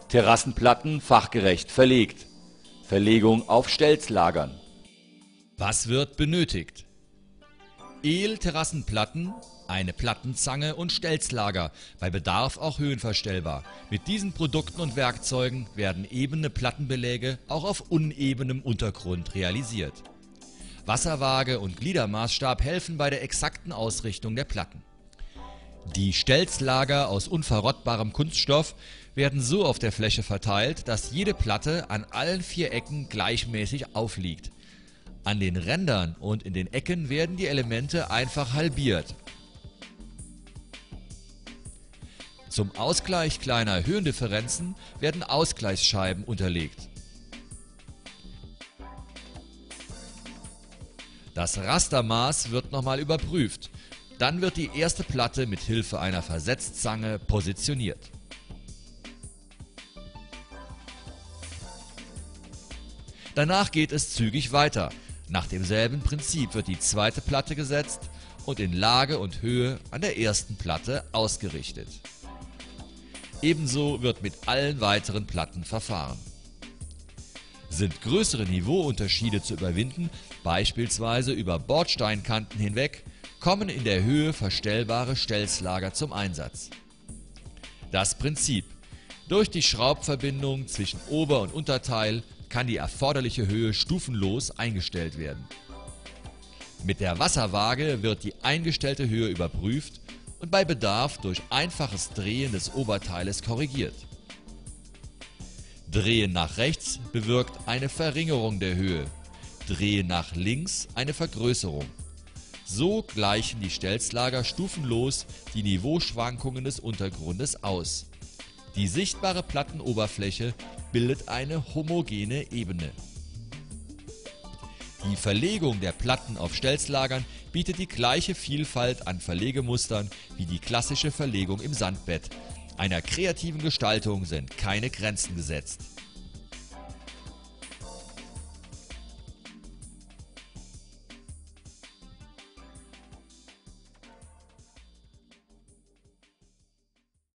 Terrassenplatten fachgerecht verlegt. Verlegung auf Stelzlagern. Was wird benötigt? Terrassenplatten, eine Plattenzange und Stelzlager, bei Bedarf auch höhenverstellbar. Mit diesen Produkten und Werkzeugen werden ebene Plattenbeläge auch auf unebenem Untergrund realisiert. Wasserwaage und Gliedermaßstab helfen bei der exakten Ausrichtung der Platten. Die Stelzlager aus unverrottbarem Kunststoff werden so auf der Fläche verteilt, dass jede Platte an allen 4 Ecken gleichmäßig aufliegt. An den Rändern und in den Ecken werden die Elemente einfach halbiert. Zum Ausgleich kleiner Höhendifferenzen werden Ausgleichsscheiben unterlegt. Das Rastermaß wird nochmal überprüft. Dann wird die erste Platte mit Hilfe einer Versetzzange positioniert. Danach geht es zügig weiter. Nach demselben Prinzip wird die zweite Platte gesetzt und in Lage und Höhe an der ersten Platte ausgerichtet. Ebenso wird mit allen weiteren Platten verfahren. Sind größere Niveauunterschiede zu überwinden, beispielsweise über Bordsteinkanten hinweg, kommen in der Höhe verstellbare Stelzlager zum Einsatz. Das Prinzip: Durch die Schraubverbindung zwischen Ober- und Unterteil kann die erforderliche Höhe stufenlos eingestellt werden. Mit der Wasserwaage wird die eingestellte Höhe überprüft und bei Bedarf durch einfaches Drehen des Oberteiles korrigiert. Drehen nach rechts bewirkt eine Verringerung der Höhe, Drehen nach links eine Vergrößerung. So gleichen die Stelzlager stufenlos die Niveauschwankungen des Untergrundes aus. Die sichtbare Plattenoberfläche bildet eine homogene Ebene. Die Verlegung der Platten auf Stelzlagern bietet die gleiche Vielfalt an Verlegemustern wie die klassische Verlegung im Sandbett. Einer kreativen Gestaltung sind keine Grenzen gesetzt.